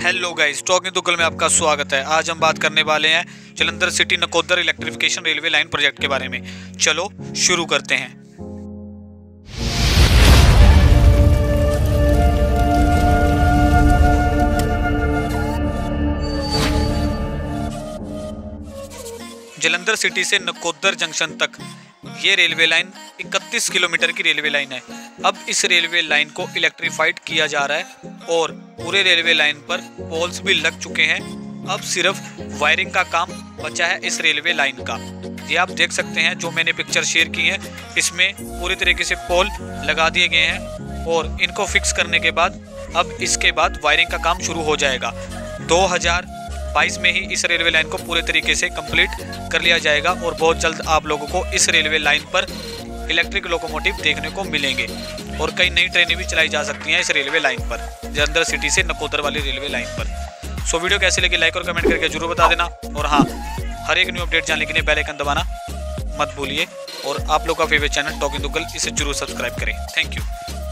Hello guys, talking तुगल में आपका स्वागत है। आज हम बात करने वाले हैं Jalandhar city Nakodar electrification railway line project के बारे में। चलो शुरू करते हैं। जालंधर सिटी से नकोदर जंक्शन तक ये रेलवे लाइन 31 किलोमीटर की रेलवे लाइन है। अब इस रेलवे लाइन को इलेक्ट्रीफाइड किया जा रहा है और पूरे रेलवे लाइन पर पोल्स भी लग चुके हैं। अब सिर्फ वायरिंग का काम बचा है इस रेलवे लाइन का। ये आप देख सकते हैं, जो मैंने पिक्चर शेयर की है इसमें पूरी तरीके से पोल लगा दिए गए हैं और इनको फिक्स करने के बाद अब इसके बाद वायरिंग का काम शुरू हो जाएगा। 2022 में ही इस रेलवे लाइन को पूरे तरीके से कंप्लीट कर लिया जाएगा और बहुत जल्द आप लोगों को इस रेलवे लाइन पर इलेक्ट्रिक लोकोमोटिव देखने को मिलेंगे और कई नई ट्रेनें भी चलाई जा सकती हैं इस रेलवे लाइन पर, जालंधर सिटी से नकोदर वाली रेलवे लाइन पर। सो वीडियो कैसे लगी लाइक और कमेंट करके जरूर बता देना। और हाँ, हर एक न्यू अपडेट जानने के लिए बेल आइकन दबाना मत भूलिए और आप लोग का फेवरेट चैनल टॉकिंग तुगल इसे जरूर सब्सक्राइब करें। Thank you.